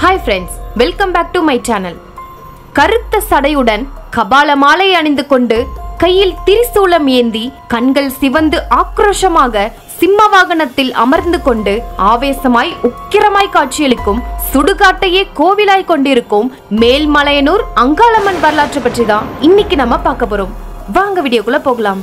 Hi friends, welcome back to my channel. கருத்த சடையுடன் கபால மாலை அணிந்து கொண்டு கையில் திரிசூலம் ஏந்தி கண்கள் சிவந்து ஆக்ரோஷமாக சிம்ம வாகனத்தில் அமர்ந்து கொண்டு ஆவேசமாய் உக்கிரமாய் காட்சியளிக்கும் சுடுகாட்டையே கோவிலாய் கொண்டிருக்கும் மேல்மலையனூர் அங்காளம்மன் வரலாற்று பற்றி தான் இன்னைக்கு நம்ம பார்க்க போறோம். வாங்க வீடியோக்குள்ள போகலாம்.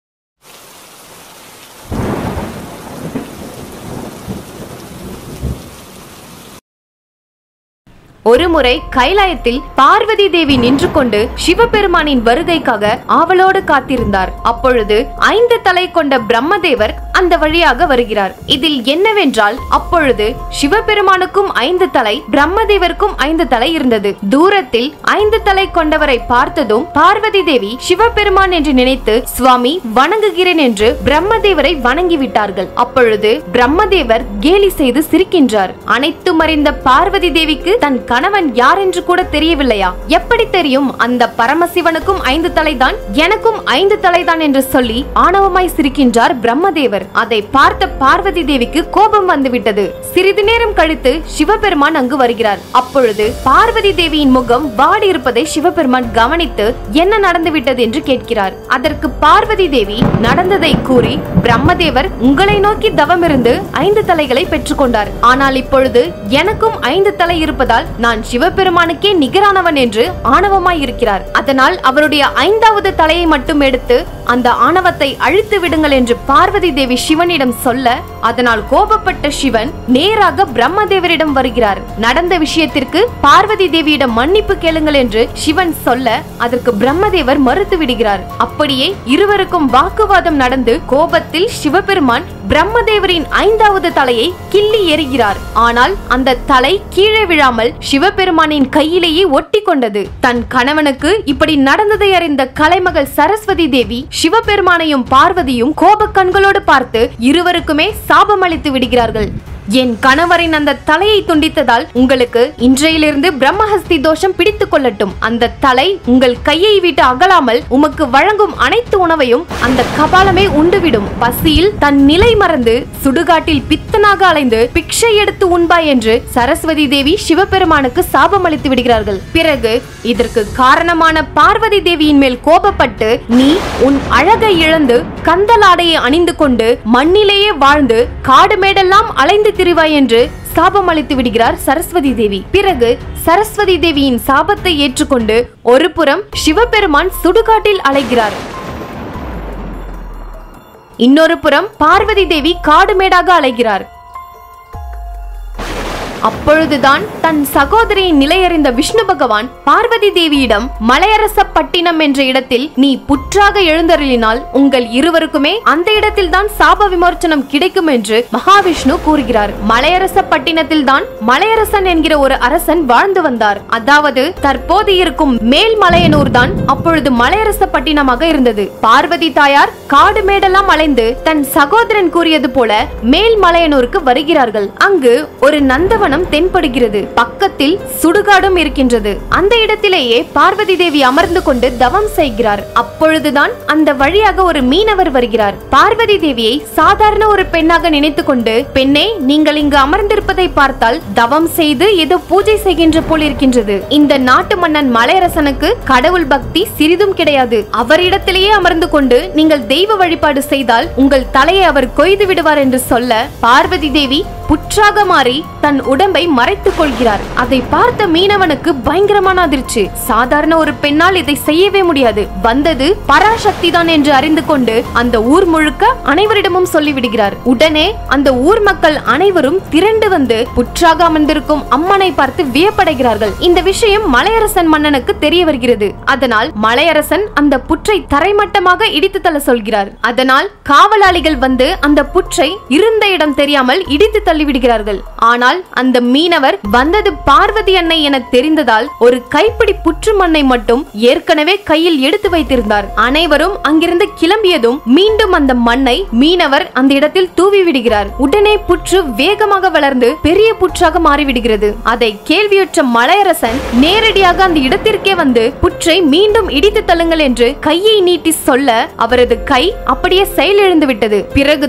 ஒருமுறை கைலாயத்தில் பார்வதி தேவி நின்று கொண்டு சிவபெருமானின் வருகைக்காக ஆவலோடு காத்திருந்தார். அப்பொழுது 5 தலை கொண்ட பிரம்மதேவர் அந்த வழியாக வருகிறார். இதில் என்னவென்றால் அப்பொழுது சிவபெருமானுக்கும் 5 தலை, பிரம்மதேவருக்கும் 5 தலை இருந்தது. தூரத்தில் 5 தலை கொண்டவரை பார்த்ததும் பார்வதி தேவி சிவபெருமான் என்று நினைத்து சுவாமி வணங்குகிறேன் என்று பிரம்மதேவரை வணங்கிவிட்டார்கள். அப்பொழுது பிரம்மதேவர் கேலி செய்து சிரிக்கின்றார். அனைத்தும் அறிந்த பார்வதி தேவிக்கு தன் கணவன் யார் என்று கூட தெரியவில்லையா? எப்படி தெரியும்? அந்த பரமசிவனுக்கும் 5 தலைதான், எனக்கும் 5 தலைதான் என்று சொல்லி ஆணவமாய் சிரிக்கின்றார் பிரம்மதேவர். அதை பார்த்த பார்வதி தேவிக்கு கோபம் வந்துவிட்டது. சிறிது நேரம் கழித்து சிவபெருமான் அங்கு வருகிறார். அப்பொழுது பார்வதி தேவியின் முகம் வாடி இருப்பதை சிவபெருமான் கவனித்து என்ன நடந்துவிட்டது என்று கேட்கிறார். அதற்கு பார்வதி தேவி நடந்ததை கூறி, பிரம்மதேவர் உங்களை நோக்கி தவம் இருந்து 5 தலைகளை பெற்றுக்கொண்டார். ஆனால் இப்பொழுது எனக்கும் 5 தலை இருப்பதால் நான் சிவபெருமானுக்கே நிகரானவன் என்று ஆணவமாய் இருக்கிறார். அதனால் அவருடைய 5வது தலையை மட்டும் எடுத்து அந்த ஆணவத்தை அழித்து விடுங்கள் என்று பார்வதி தேவி சிவனிடம் சொல்ல, அதனால் கோபப்பட்ட சிவன் நேராக பிரம்மதேவரிடம் வருகிறார். நடந்த விஷயத்திற்கு பார்வதி தேவியிடம் மன்னிப்பு கேளுங்கள் என்று சிவன் சொல்ல, அதற்கு பிரம்மதேவர் மறுத்து விடுகிறார். அப்படியே இருவருக்கும் வாக்குவாதம் நடந்து கோபத்தில் சிவபெருமான் பிரம்மதேவரின் 5வது தலையை கிள்ளி எறிகிறார். ஆனால் அந்த தலை கீழே விழாமல் சிவபெருமானின் கையிலேயே ஒட்டி கொண்டது. தன் கணவனுக்கு இப்படி நடந்ததை அறிந்த கலைமகள் சரஸ்வதி தேவி சிவபெருமானையும் பார்வதியும் கோப கண்களோடு பார்த்து இருவருக்குமே சாபம் அளித்து விடுகிறார்கள். என் கணவரின் அந்த தலையை துண்டித்ததால் உங்களுக்கு இன்றையிலிருந்து பிரம்மஹஸ்தி தோஷம் பிடித்துக் கொள்ளட்டும். அந்த தலை உங்கள் கையை விட்டு அகலாமல் உமக்கு வழங்கும் அனைத்து உணவையும் அந்த கபாலமே உண்டுவிடும். பசியில் தன் நிலை மறந்து சுடுகாட்டில் பித்தனாக அலைந்து பிக்ஷை எடுத்து உண்பாய் என்று சரஸ்வதி தேவி சிவபெருமானுக்கு சாபம் அளித்து விடுகிறார்கள். பிறகு இதற்கு காரணமான பார்வதி தேவியின் மேல் கோபப்பட்டு, நீ உன் அழகை இழந்து கந்தலாடையை அணிந்து கொண்டு மண்ணிலேயே வாழ்ந்து காடு மேடெல்லாம் அலைந்து திரிவாய் என்று சாபம் அளித்து விடுகிறார் சரஸ்வதி தேவி. பிறகு சரஸ்வதி தேவியின் சாபத்தை ஏற்றுக்கொண்டு ஒரு புறம் சிவபெருமான் சுடுகாட்டில் அலைகிறார். இன்னொரு புறம் பார்வதி தேவி காடுமேடாக அலைகிறார். அப்பொழுதுதான் தன் சகோதரியின் நிலையறிந்த விஷ்ணு பகவான் பார்வதி தேவியிடம், மலையரச பட்டினம் என்ற இடத்தில் நீ புற்றாக எழுந்தருளினால் உங்கள் இருவருக்குமே அந்த இடத்தில் தான் சாப விமோச்சனம் கிடைக்கும் என்று மகாவிஷ்ணு கூறுகிறார். மலையரச பட்டினத்தில் தான் மலையரசன் என்கிற ஒரு அரசன் வாழ்ந்து வந்தார். அதாவது தற்போது இருக்கும் மேல்மலையனூர் தான் அப்பொழுது மலையரச பட்டினமாக இருந்தது. பார்வதி தாயார் காடு மேடெல்லாம் அலைந்து தன் சகோதரன் கூறியது போல மேல்மலையனூருக்கு வருகிறார்கள். அங்கு ஒரு நந்தவன் தென்படுகிறது. பக்கத்தில் சுடுகாடும் இருக்கின்றது. அந்த இடத்திலேயே பார்வதி தேவி அமர்ந்து கொண்டு தவம் செய்கிறார். அப்பொழுதுதான் அந்த வழியாக ஒரு மீனவர் வருகிறார். பார்வதி தேவியை சாதாரண ஒரு பெண்ணாக நினைத்து கொண்டு, பெண்ணே, நீங்கள் இங்கு அமர்ந்திருப்பதை பார்த்தால் தவம் செய்து ஏதோ பூஜை செய்கின்ற போல் இருக்கின்றது. இந்த நாட்டு மன்னன் மலையரசனுக்கு கடவுள் பக்தி சிறிதும் கிடையாது. அவரிடத்திலேயே அமர்ந்து கொண்டு நீங்கள் தெய்வ வழிபாடு செய்தால் உங்கள் தலையை அவர் கொய்து விடுவார் என்று சொல்ல, பார்வதி தேவி புற்றாக மாறி தன் உடம்பை மறைத்துக் கொள்கிறார். அதை பார்த்த மீனவனுக்கு பயங்கரமான அதிர்ச்சி. சாதாரண ஒரு பெண்ணால் இதை செய்யவே முடியாது, வந்தது பராசக்தி தான் என்று அறிந்து கொண்டு அந்த ஊர் முழுக்க அனைவரிடமும் சொல்லிவிடுகிறார். உடனே அந்த ஊர் மக்கள் அனைவரும் திரண்டு வந்து புற்றாக அமர்ந்திருக்கும் அம்மனை பார்த்து வியப்படைகிறார்கள். இந்த விஷயம் மலையரசன் மன்னனுக்கு தெரிய வருகிறது. அதனால் மலையரசன் அந்த புற்றை தரைமட்டமாக இடித்து தள்ள சொல்கிறார். அதனால் காவலாளிகள் வந்து அந்த புற்றை இருந்த இடம் தெரியாமல் இடித்து தள்ளிவிடுகிறார்கள். ஆனால் அந்த மீனவர் வந்தது பார்வதி அன்னை என தெரிந்ததால் ஒரு கைப்பிடி புற்று மண்ணை மட்டும் ஏற்கனவே கையில் எடுத்து வைத்திருந்தார். அனைவரும் அங்கிருந்து கிளம்பியதும் மீண்டும் அந்த மண்ணை மீனவர் அந்த இடத்தில் தூவி விடுகிறார். உடனே புற்று வேகமாக வளர்ந்து பெரிய புற்றாக மாறிவிடுகிறது. அதை கேள்வியுற்ற மலையரசன் நேரடியாக அந்த இடத்திற்கே வந்து புற்றை மீண்டும் இடித்து தள்ளுங்கள் என்று கையை நீட்டி சொல்ல, அவரது கை அப்படியே செயலிழந்து விட்டது. பிறகுதான்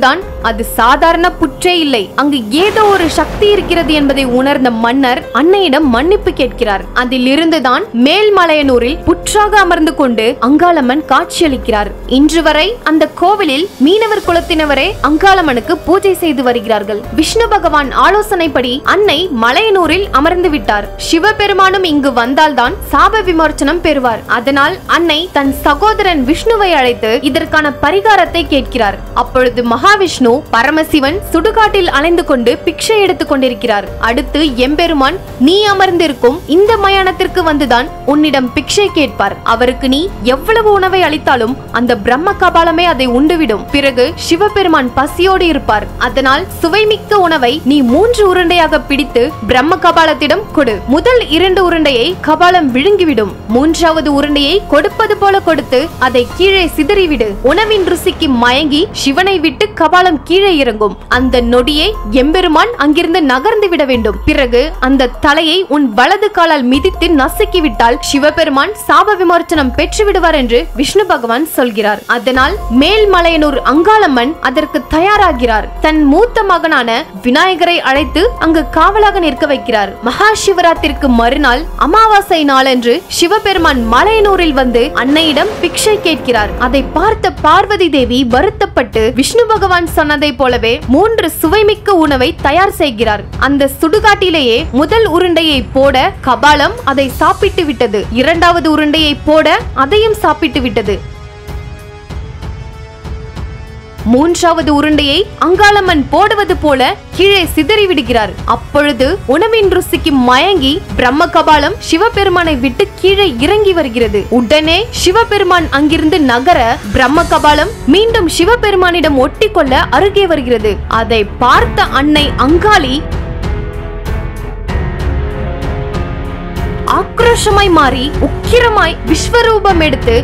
அது சாதாரண புற்றே இல்லை, அங்கு ஏதோ ஒரு சக்தி இருக்கிறது என்பதை உணர்ந்த மன்னர் அன்னையிடம் மன்னிப்பு கேட்கிறார். அதிலிருந்துதான் மேல்மலையனூரில் புற்றாக அமர்ந்து கொண்டு அங்காளம்மன் காட்சியளிக்கிறார். இன்று வரை அந்த கோவிலில் மீனவர் குலத்தினவரே அங்காளம்மனுக்கு பூஜை செய்து வருகிறார்கள். விஷ்ணு பகவான் ஆலோசனைப்படி அன்னை மலையனூரில் அமர்ந்து விட்டார். சிவபெருமானும் இங்கு வந்தால்தான் சாப விமோச்சனம் பெறுவார். அதனால் அன்னை தன் சகோதரன் விஷ்ணுவை அழைத்து இதற்கான பரிகாரத்தை கேட்கிறார். அப்பொழுது மகாவிஷ்ணு பரமசிவன் சுடுகாட்டில் அலைந்து கொண்டு பிக்ஷை எடுத்துக் கொண்டிருக்கிறார். அடுத்து எம்பெருமான் நீ அமர்ந்திருக்கும் இந்த மயானத்திற்கு வந்துதான் உன்னிடம் பிக்ஷை கேட்பார். அவருக்கு நீ எவ்வளவு உணவை அளித்தாலும் அந்த பிரம்ம கபாலமே அதை உண்டுவிடும். பிறகு சிவபெருமான் பசியோடு இருப்பார். அதனால் சுவைமிக்க உணவை நீ 3 உருண்டையாக பிடித்து பிரம்ம கபாலத்திடம் கொடு. முதல் 2 உருண்டையை கபாலம் விழுங்கிவிடும். 3வது உருண்டையை கொடுப்பது போல கொடுத்து அதை கீழே சிதறிவிடு. உணவின் ருசிக்கு மயங்கி சிவனை விட்டு கபாலம் கீழே இறங்கும். அந்த நொடியை எம்பெருமான் அங்கிருந்து நகர்ந்து விட வேண்டும். பிறகு அந்த தலையை உன் வலது காலால் மிதித்து நசுக்கி விட்டால் சிவபெருமான் சாப விமோச்சனம் பெற்று விடுவார் என்று விஷ்ணு பகவான் சொல்கிறார். அதனால் மேல்மலையனூர் அங்காளம்மன் அதற்கு தயாராகிறார். தன் மூத்த மகனான விநாயகரை அழைத்து அங்கு காவலாக நிற்க வைக்கிறார். மகா சிவராத்திற்கு மறுநாள் அமாவாசை நாளன்று சிவபெருமான் மலையனூரில் வந்து அன்னையிடம் பிக்ஷை கேட்கிறார். அதை பார்த்த பார்வதி தேவி வருத்தப்பட்டு விஷ்ணு பகவான் சொன்னதை போலவே 3 சுவைமிக்க உணவை தயார் செய்கிறார். அந்த சுடுகாட்டிலேயே முதல் உருண்டையை போட கபாலம் அதை சாப்பிட்டு விட்டது. 2வது உருண்டையை போட அதையும் சாப்பிட்டு விட்டது. 3வது உருண்டையை அங்காளம்மன் போடுவது போல கீழே சிதறி விடுகிறார். அப்பொழுது உணவின் ருசிக்கு மயங்கி பிரம்ம கபாலம் சிவபெருமானை விட்டு கீழே இறங்கி வருகிறது. உடனே சிவபெருமான் அங்கிருந்து நகர பிரம்ம கபாலம் மீண்டும் சிவபெருமானிடம் ஒட்டி கொள்ள அருகே வருகிறது. அதை பார்த்த அன்னை அங்காளி ஆக்ரோஷமாய் மாறி உக்கிரமாய் விஸ்வரூபம் எடுத்து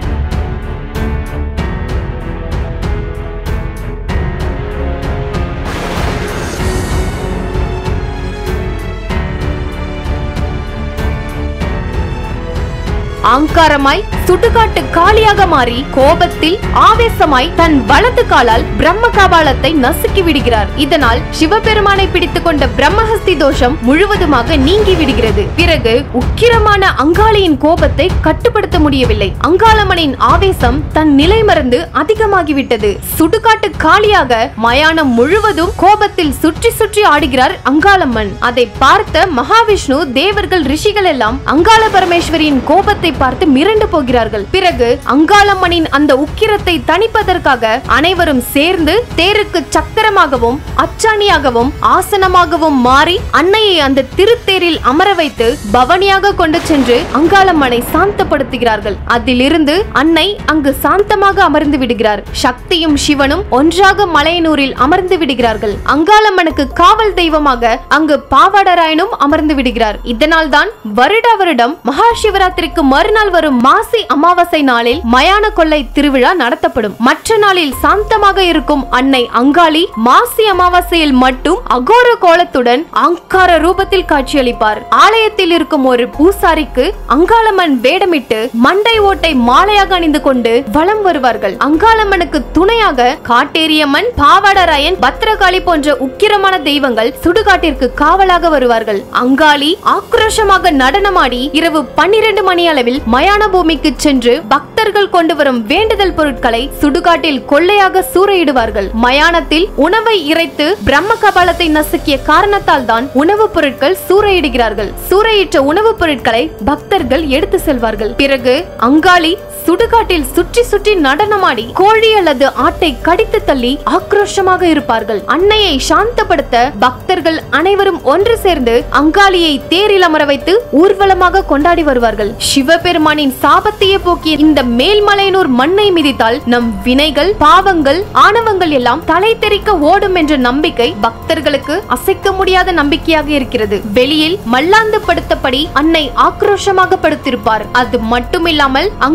ஆங்காரமாய் சுடுகாட்டு காலியாக மாறி கோபத்தில் ஆவேசமாய் தன் வலது காலால் பிரம்ம கபாலத்தை நசுக்கி விடுகிறார். இதனால் சிவபெருமானை பிடித்துக் கொண்ட பிரம்மஹஸ்தி தோஷம் முழுவதுமாக நீங்கி விடுகிறது. பிறகு உக்கிரமான அங்காளியின் கோபத்தை கட்டுப்படுத்த முடியவில்லை. அங்காளம்மனின் ஆவேசம் தன் நிலை மறந்து அதிகமாகிவிட்டது. சுடுகாட்டு காலியாக மயானம் முழுவதும் கோபத்தில் சுற்றி சுற்றி ஆடுகிறார் அங்காளம்மன். அதை பார்த்த மகாவிஷ்ணு தேவர்கள் ரிஷிகள் எல்லாம் அங்காள பரமேஸ்வரியின் கோபத்தை பார்த்து மிரண்டு போகிறார்கள். பிறகு அங்காளம்மனின் அந்த உக்கிரத்தை தணிப்பதற்காக அனைவரும் சேர்ந்து தேருக்கு சக்கரமாகவும் அச்சாணியாகவும் ஆசனமாகவும் மாறி அன்னையை அந்த திருத்தேரில் அமர வைத்து பவனியாக கொண்டு சென்று அங்காளம்மனை சாந்தப்படுத்துகிறார்கள். அதிலிருந்து அன்னை அங்கு சாந்தமாக அமர்ந்து விடுகிறார். சக்தியும் சிவனும் ஒன்றாக மலையனூரில் அமர்ந்து விடுகிறார்கள். அங்காளம்மனுக்கு காவல் தெய்வமாக அங்கு பாவாடராயனும் அமர்ந்து விடுகிறார். இதனால் தான் வருட வருடம் மகா சிவராத்திரிக்கு மறுநாள் வரும் மாசி அமாவாசை நாளில் மயான கொள்ளை திருவிழா நடத்தப்படும். மற்ற நாளில் சாந்தமாக இருக்கும் அன்னை அங்காளி மாசி அமாவாசையில் மட்டும் அகோர கோலத்துடன் அங்கார ரூபத்தில் காட்சியளிப்பார். ஆலயத்தில் இருக்கும் ஒரு பூசாரிக்கு அங்காளம்மன் வேடமிட்டு மண்டை ஓட்டை மாலையாக அணிந்து கொண்டு வலம் வருவார்கள். அங்காளம்மனுக்கு துணையாக காட்டேரியம்மன், பாவாடராயன், பத்ரகாளி போன்ற உக்கிரமான தெய்வங்கள் சுடுகாட்டிற்கு காவலாக வருவார்கள். அங்காளி ஆக்ரோஷமாக நடனமாடி இரவு 12 மணி அளவில் மயான பூமிக்கு சென்று பக்தர்கள் கொண்டு வரும் வேண்டுதல் பொருட்களை சுடுகாட்டில் கொள்ளையாக சூறையிடுவார்கள். மயானத்தில் உணவை இறைத்து பிரம்ம கபாலத்தை நசுக்கிய காரணத்தால் தான் உணவுப் பொருட்கள் சூறையிடுகிறார்கள். சூறையிட்ட உணவுப் பொருட்களை பக்தர்கள் எடுத்து செல்வார்கள். பிறகு அங்காளி சுடுகாட்டில் சுற்றி சுற்றி நடனமாடி கோழி அல்லது ஆட்டை கடித்து தள்ளி ஆக்ரோஷமாக இருப்பார்கள். அன்னையை சாந்தப்படுத்த பக்தர்கள் அனைவரும் ஒன்று சேர்ந்து அங்காளியை தேரில் அமர வைத்து ஊர்வலமாக கொண்டாடி வருவார்கள். சிவபெருமானின் சாபத்தையே போக்கிய இந்த மேல்மலையனூர் மண்ணை மிதித்தால் நம் வினைகள், பாவங்கள், ஆணவங்கள் எல்லாம் தலை தெறிக்க ஓடும் என்ற நம்பிக்கை பக்தர்களுக்கு அசைக்க முடியாத நம்பிக்கையாக இருக்கிறது. வெளியில் மல்லாந்து படுத்தபடி அன்னை ஆக்ரோஷமாக படுத்திருப்பார். அது மட்டுமில்லாமல் அங்காளம்மன்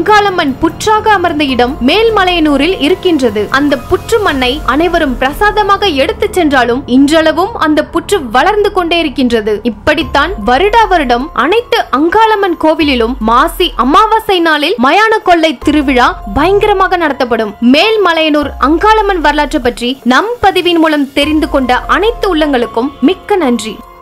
அங்காளம்மன் புற்றாக அமர்ந்த இடம் மேல்மலையனூரில் இருக்கின்றது. அந்த புற்று மண்ணை அனைவரும் பிரசாதமாக எடுத்து சென்றாலும் இன்றளவும் அந்த புற்று வளர்ந்து கொண்டே இருக்கின்றது. இப்படித்தான் வருடா வருடம் அனைத்து அங்காளம்மன் கோவிலிலும் மாசி அமாவாசை நாளில் மயான கொள்ளை திருவிழா பயங்கரமாக நடத்தப்படும். மேல்மலையனூர் அங்காளம்மன் வரலாற்று பற்றி நம் பதிவின் மூலம் தெரிந்து கொண்ட அனைத்து உள்ளங்களுக்கும் மிக்க நன்றி.